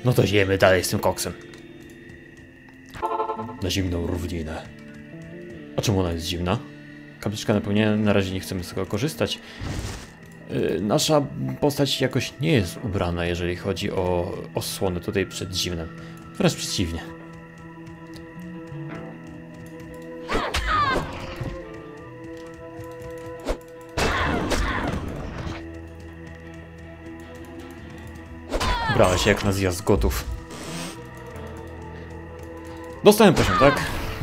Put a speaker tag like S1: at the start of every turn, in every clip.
S1: No to jemy dalej z tym koksem. Na zimną równinę. A czemu ona jest zimna? Kapliczka napełnienia, na razie nie chcemy z tego korzystać. Nasza postać jakoś nie jest ubrana, jeżeli chodzi o osłonę tutaj przed zimnem. Wręcz przeciwnie. Brała się jak na zjazd gotów. Dostałem poziom, tak?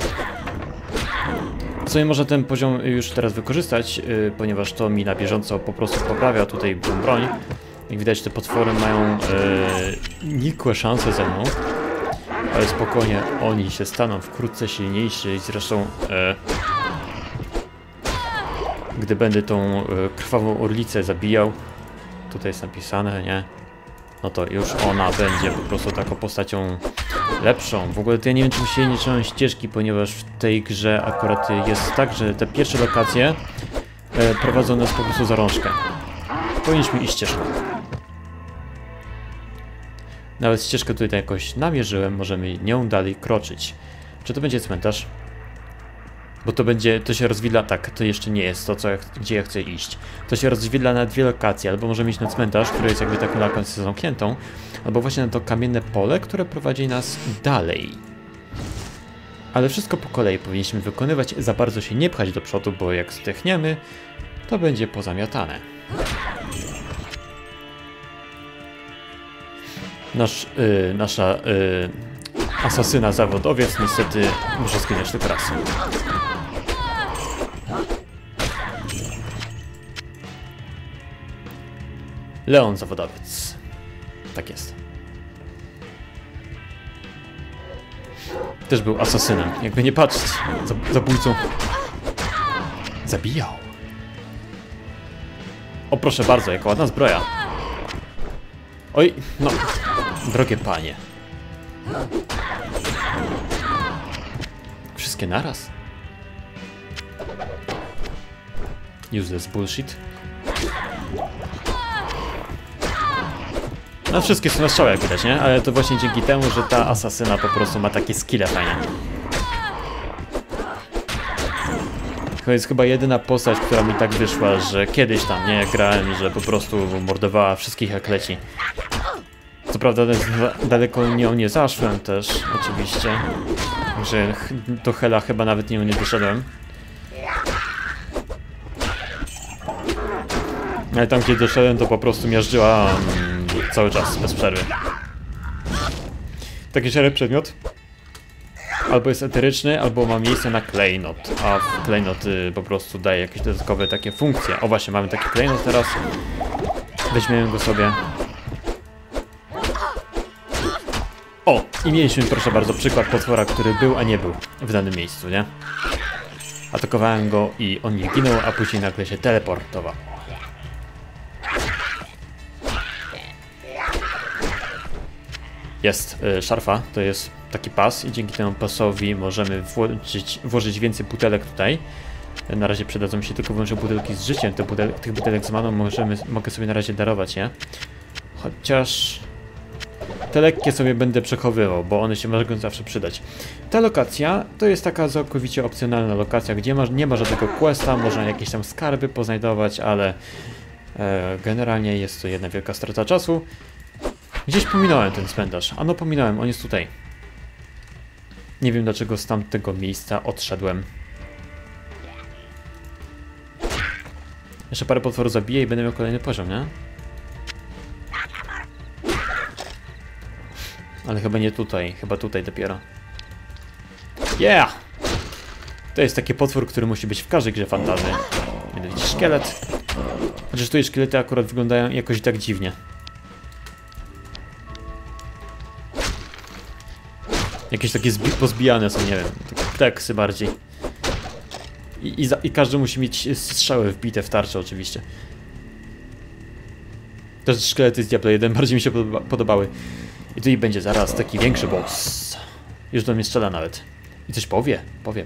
S1: W sumie można ten poziom już teraz wykorzystać, ponieważ to mi na bieżąco po prostu poprawia tutaj broń. Jak widać, te potwory mają nikłe szanse ze mną. Ale spokojnie, oni się staną wkrótce silniejsi i zresztą gdy będę tą krwawą orlicę zabijał, tutaj jest napisane, nie? No to już ona będzie po prostu taką postacią lepszą. W ogóle to ja nie wiem, czy się nie trzymam ścieżki, ponieważ w tej grze akurat jest tak, że te pierwsze lokacje prowadzą nas po prostu za rączkę. Powinniśmy iść ścieżką. Nawet ścieżkę tutaj jakoś namierzyłem, możemy nią dalej kroczyć. Czy to będzie cmentarz? Bo to będzie, to się rozwidla, tak, to jeszcze nie jest to, gdzie ja chcę iść. To się rozwidla na dwie lokacje, albo możemy iść na cmentarz, który jest jakby taką lokacją zamkniętą, albo właśnie na to kamienne pole, które prowadzi nas dalej. Ale wszystko po kolei powinniśmy wykonywać, za bardzo się nie pchać do przodu, bo jak zdechniemy, to będzie pozamiatane. Nasza asasyna zawodowiec niestety może zginąć tylko raz. Leon zawodowiec. Tak jest. Też był asasynem, jakby nie patrzeć. Zabójcą. Zabijał. O proszę bardzo, jaka ładna zbroja. Oj, no. Drogie panie. Wszystkie naraz. Useless bullshit. No wszystkie są na strzał, jak widać, nie? Ale to właśnie dzięki temu, że ta asasyna po prostu ma takie skille fajne. To jest chyba jedyna postać, która mi tak wyszła, że kiedyś tam, nie, jak grałem, że po prostu mordowała wszystkich jak leci. Co prawda daleko nią nie zaszłem też, oczywiście. Także do Hela chyba nawet nią nie doszedłem. Ale tam, gdzie doszedłem, to po prostu miażdżyła cały czas, bez przerwy. Taki szary przedmiot albo jest eteryczny, albo ma miejsce na klejnot, a klejnot po prostu daje jakieś dodatkowe takie funkcje. O właśnie, mamy taki klejnot teraz. Weźmiemy go sobie. O! I mieliśmy, proszę bardzo, przykład potwora, który był, a nie był w danym miejscu, nie? Atakowałem go i on nie ginął, a później nagle się teleportował. Jest szarfa, to jest taki pas i dzięki temu pasowi możemy włożyć więcej butelek tutaj. Na razie przydadzą mi się tylko wyłącznie butelki z życiem. Tych butelek z maną mogę sobie na razie darować, nie? Chociaż te lekkie sobie będę przechowywał, bo one się mogą zawsze przydać. Ta lokacja to jest taka całkowicie opcjonalna lokacja, gdzie nie ma żadnego questa, można jakieś tam skarby poznajdować, ale generalnie jest to jedna wielka strata czasu. Gdzieś pominąłem ten cmentarz. A no pominąłem, on jest tutaj. Nie wiem dlaczego z tamtego miejsca odszedłem. Jeszcze parę potworów zabiję i będę miał kolejny poziom, nie? Ale chyba nie tutaj, chyba tutaj dopiero. Yeah! To jest taki potwór, który musi być w każdej grze fantasy. Mianowicie szkielet. Chociaż tutaj szkielety akurat wyglądają jakoś tak dziwnie. Jakieś takie pozbijane są, nie wiem, takie teksy bardziej. I każdy musi mieć strzały wbite w tarczę oczywiście. Te szkielety z Diablo 1 bardziej mi się podobały. I tutaj będzie zaraz taki większy boss. Już do mnie strzela nawet. I coś powie. Powie.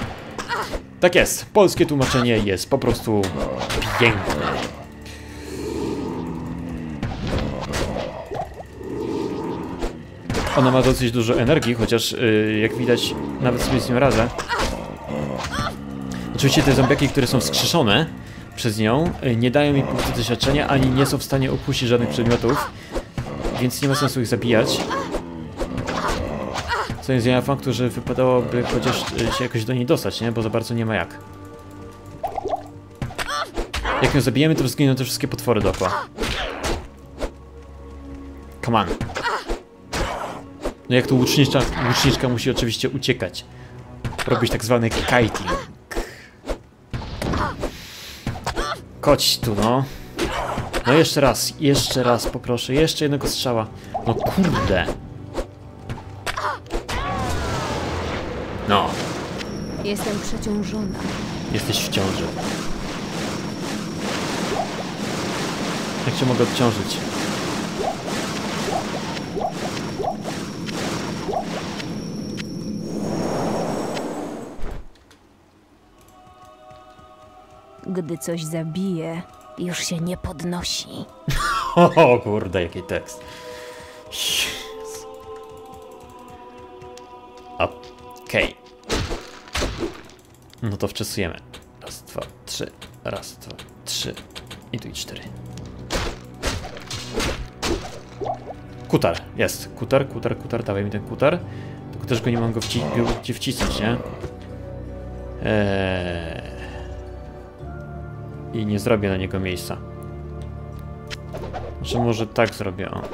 S1: Tak jest. Polskie tłumaczenie jest po prostu piękne. Ona ma dosyć dużo energii, chociaż jak widać nawet sobie z nią radzę. Oczywiście te zombiaki, które są wskrzeszone przez nią, nie dają mi punktu doświadczenia, ani nie są w stanie opuścić żadnych przedmiotów, więc nie ma sensu ich zabijać. Co nie zmienia faktu, że wypadałoby chociaż się jakoś do niej dostać, nie? Bo za bardzo nie ma jak. Jak ją zabijemy, to zginą te wszystkie potwory dookoła. Come on. No jak to łuczniczka musi oczywiście uciekać. Robić tak zwany kiting. Chodź tu, no. No jeszcze raz poproszę, jeszcze jednego strzała. No kurde. No.
S2: Jestem przeciążona.
S1: Jesteś w ciąży. Jak cię mogę odciążyć?
S2: Gdy coś zabije, już się nie podnosi.
S1: O kurde, jaki tekst. Okej. No to wczesujemy. Raz, dwa, trzy. Raz, dwa, trzy. I tu i 4. Kutar, jest. Kutar, dawaj mi ten kutar. Tylko też go nie mam gdzie wcisnąć, nie? I nie zrobię na niego miejsca. Znaczy może tak zrobię, o.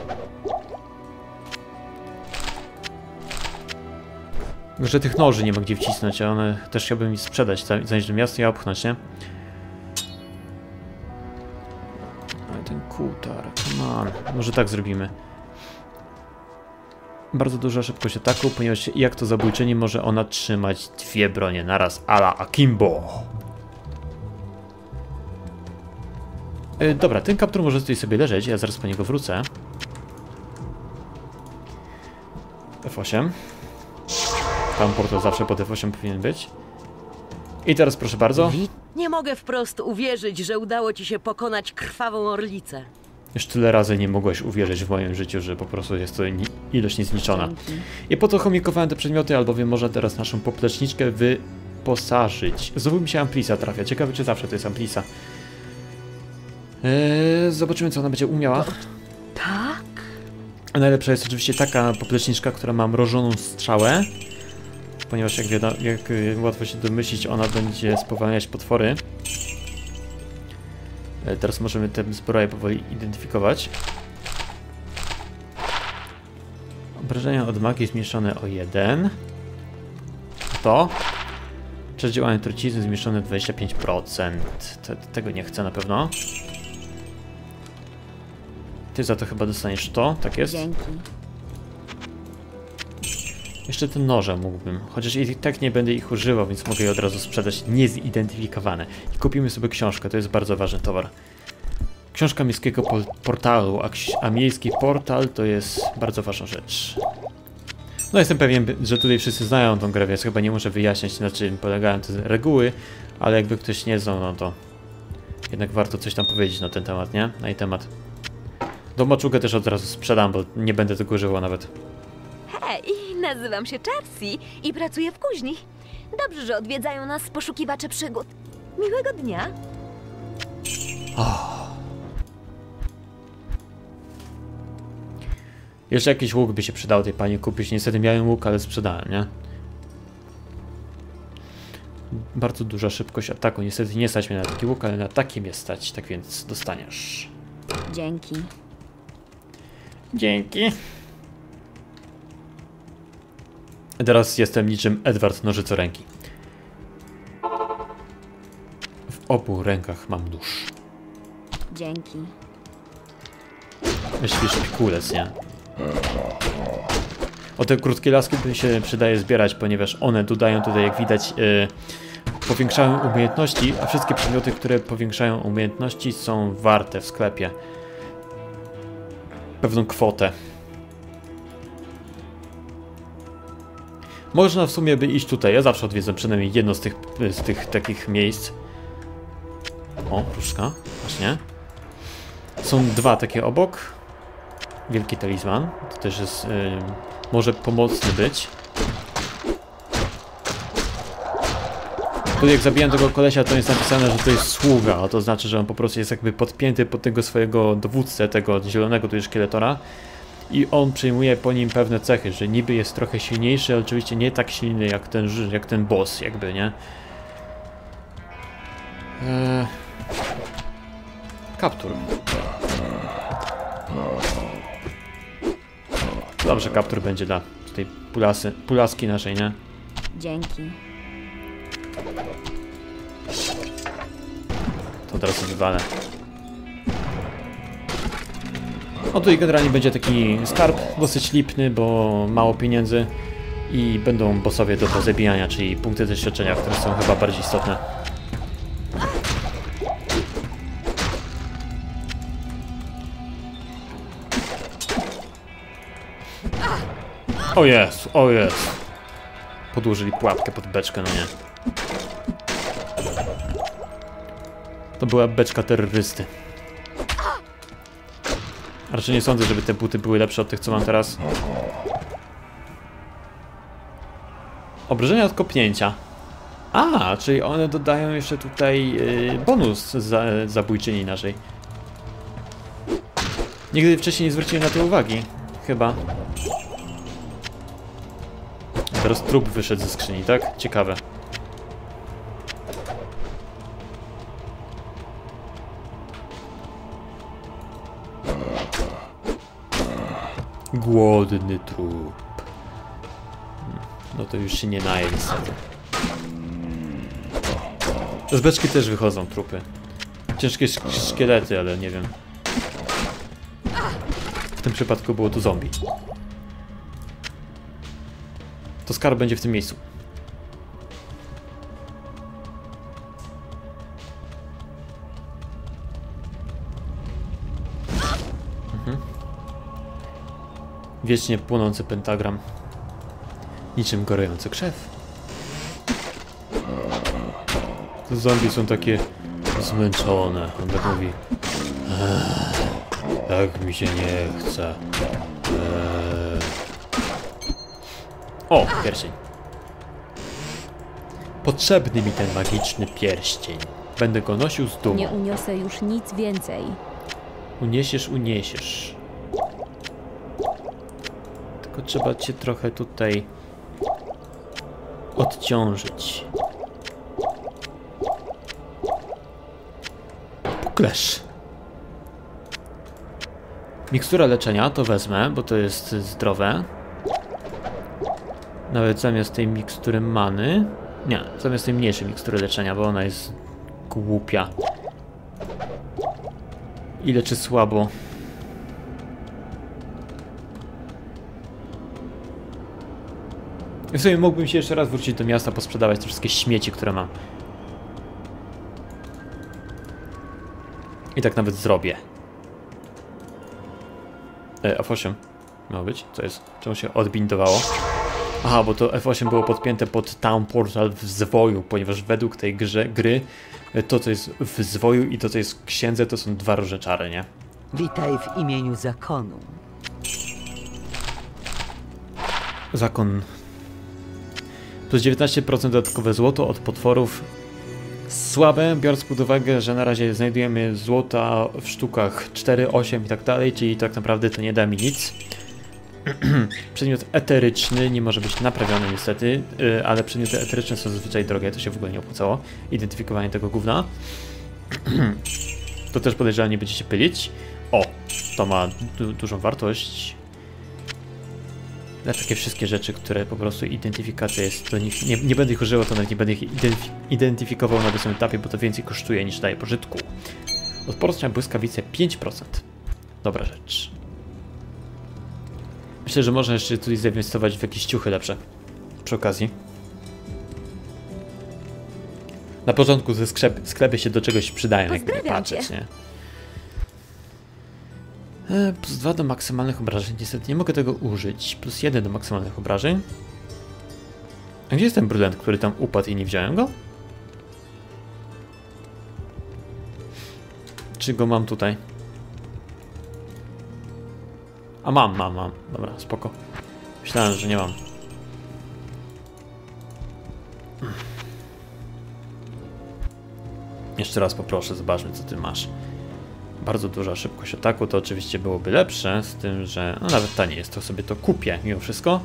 S1: Że tych noży nie ma gdzie wcisnąć, a one też chciałbym mi sprzedać, zanieść do miasta i opchnąć, nie? No i ten kutar, come on. Może tak zrobimy. Bardzo duża szybkość ataku, ponieważ jak to zabójczyni może ona trzymać 2 bronie naraz, a la Akimbo. Dobra, ten kaptur może tutaj sobie leżeć, ja zaraz po niego wrócę. F8. Tam portal zawsze pod F8 powinien być. I teraz proszę bardzo.
S3: Nie mogę wprost uwierzyć, że udało ci się pokonać krwawą orlicę.
S1: Już tyle razy nie mogłeś uwierzyć w moim życiu, że po prostu jest to ilość niezliczona. I po to chomikowałem te przedmioty, albowiem można teraz naszą popleczniczkę wyposażyć. Znowu mi się Amplisa trafia. Ciekawe, czy zawsze to jest Amplisa. Zobaczymy, co ona będzie umiała.
S3: Tak?
S1: A najlepsza jest oczywiście taka popleczniczka, która ma mrożoną strzałę. Ponieważ jak łatwo się domyślić, ona będzie spowalniać potwory. Teraz możemy tę zbroję powoli identyfikować. Obrażenia od magii zmniejszone o 1. To. Czas działania trucizny zmniejszone 25%. Tego nie chcę na pewno. Ty za to chyba dostaniesz to, tak jest?
S2: Dzięki.
S1: Jeszcze te noże mógłbym, chociaż i tak nie będę ich używał, więc mogę je od razu sprzedać niezidentyfikowane. I kupimy sobie książkę, to jest bardzo ważny towar. Książka miejskiego portalu, a miejski portal to jest bardzo ważna rzecz. No jestem pewien, że tutaj wszyscy znają tą grę, więc chyba nie muszę wyjaśniać, na czym polegają te reguły, ale jakby ktoś nie znał, no to jednak warto coś tam powiedzieć na ten temat, nie? Na jej temat. Domoczugę też od razu sprzedam, bo nie będę tego używał nawet.
S4: Hej, nazywam się Chelsea i pracuję w kuźni. Dobrze, że odwiedzają nas poszukiwacze przygód. Miłego dnia.
S1: Jeszcze jakiś łuk by się przydał tej pani kupić. Niestety miałem łuk, ale sprzedałem, nie? Bardzo duża szybkość ataku. Niestety nie stać mnie na taki łuk, ale na taki mnie stać. Tak więc dostaniesz.
S2: Dzięki.
S1: Dzięki. Teraz jestem niczym Edward Nożycoręki. W obu rękach mam nóż.
S2: Dzięki.
S1: Myślisz, pikulec, nie? O te krótkie laski to się przydaje zbierać, ponieważ one dodają tutaj, jak widać, powiększają umiejętności, a wszystkie przedmioty, które powiększają umiejętności, są warte w sklepie pewną kwotę. Można w sumie by iść tutaj. Ja zawsze odwiedzam przynajmniej jedno z tych takich miejsc. O, różka, właśnie. Są dwa takie obok. Wielki talizman. To też jest może pomocny być. Tu jak zabijam tego kolesia, to jest napisane, że to jest sługa, a to znaczy, że on po prostu jest jakby podpięty pod tego swojego dowódcę, tego zielonego tu jest szkieletora. I on przyjmuje po nim pewne cechy, że niby jest trochę silniejszy, ale oczywiście nie tak silny jak ten boss, jakby, nie? Kaptur. Dobrze, kaptur będzie dla tej pulaski naszej, nie?
S2: Dzięki.
S1: To teraz wywalę. No tu i generalnie będzie taki skarb dosyć lipny, bo mało pieniędzy i będą bossowie do zabijania, czyli punkty doświadczenia, które są chyba bardziej istotne. O jest, o jest. Podłożyli pułapkę pod beczkę, no nie. To była beczka terrorysty. Raczej nie sądzę, żeby te buty były lepsze od tych, co mam teraz. Obrażenia od kopnięcia. A, czyli one dodają jeszcze tutaj bonus zabójczyni naszej. Nigdy wcześniej nie zwróciłem na to uwagi. Chyba. Teraz trup wyszedł ze skrzyni, tak? Ciekawe. Głodny trup. No to już się nie naje niestety. Z beczki też wychodzą trupy. Ciężkie szkielety, ale nie wiem. W tym przypadku było to zombie. To skarb będzie w tym miejscu. Wiecznie płonący pentagram. Niczym gorący krzew. Te zombie są takie zmęczone. On tak mówi. Tak mi się nie chce. O, pierścień. Potrzebny mi ten magiczny pierścień. Będę go nosił z dumą.
S2: Nie uniosę już nic więcej.
S1: Uniesiesz, uniesiesz. Tylko trzeba cię trochę tutaj odciążyć. Puklesz. Mikstura leczenia to wezmę, bo to jest zdrowe. Nawet zamiast tej mikstury many. Nie, zamiast tej mniejszej mikstury leczenia, bo ona jest głupia. I leczy słabo. W sumie mógłbym się jeszcze raz wrócić do miasta, posprzedawać te wszystkie śmieci, które mam. I tak nawet zrobię. F8 miało być? Co jest? Czemu się odbindowało? Aha, bo to F8 było podpięte pod Town Portal w zwoju, ponieważ według tej gry to, co jest w zwoju i to, co jest w księdze, to są dwa różne czary, nie?
S3: Witaj w imieniu zakonu.
S1: Zakon. Plus 19% dodatkowe złoto od potworów. Słabe, biorąc pod uwagę, że na razie znajdujemy złota w sztukach 4, 8 i tak dalej, czyli tak naprawdę to nie da mi nic. Przedmiot eteryczny nie może być naprawiony niestety, ale przedmioty eteryczne są zazwyczaj drogie, to się w ogóle nie opłacało. Identyfikowanie tego gówna. To też podejrzewam, nie będzie się pylić. O, to ma dużą wartość. Ale takie wszystkie rzeczy, które po prostu identyfikacja jest do nich, nie będę ich używał, to nawet nie będę ich identyfikował na tym etapie, bo to więcej kosztuje niż daje pożytku. Odporność na błyskawice 5%. Dobra rzecz. Myślę, że można jeszcze tutaj zainwestować w jakieś ciuchy lepsze. Przy okazji. Na początku ze sklepy się do czegoś przydają, jakby nie patrzeć, nie? Plus 2 do maksymalnych obrażeń. Niestety nie mogę tego użyć. Plus 1 do maksymalnych obrażeń. A gdzie jest ten brylent, który tam upadł i nie wziąłem go? Czy go mam tutaj? A mam. Dobra, spoko. Myślałem, że nie mam. Jeszcze raz poproszę, zobaczmy co ty masz. Bardzo duża szybkość ataku, to oczywiście byłoby lepsze, z tym, że no nawet taniej jest, to sobie to kupię mimo wszystko.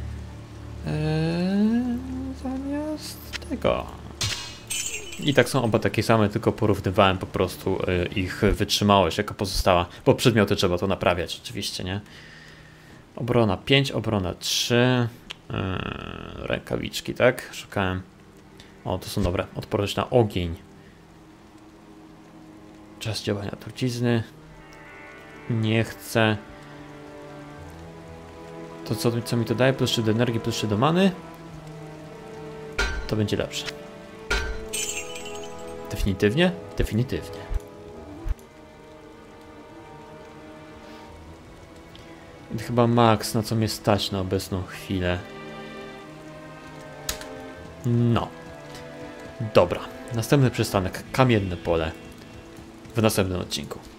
S1: Zamiast tego. I tak są oba takie same, tylko porównywałem po prostu ich wytrzymałość jako pozostała, bo przedmioty trzeba to naprawiać oczywiście, nie? Obrona 5, obrona 3, rękawiczki, tak? Szukałem. O, to są dobre. Odporność na ogień. Czas działania trucizny. Nie chcę. To co mi to daje? Plus 3 do energii, plus 3 do many. To będzie lepsze. Definitywnie? Definitywnie. Chyba maks, na co mnie stać na obecną chwilę. No. Dobra. Następny przystanek. Kamienne pole. W następnym odcinku.